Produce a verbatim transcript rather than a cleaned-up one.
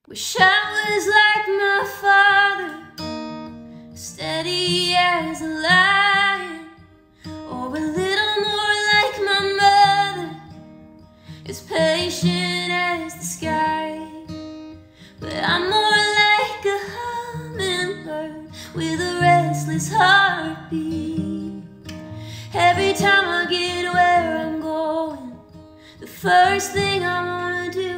Wish I was like my father, steady as a lion, or a little more like my mother, as patient as the sky. But I'm more like a hummingbird with a restless heartbeat. Every time I get where I'm going, the first thing I wanna do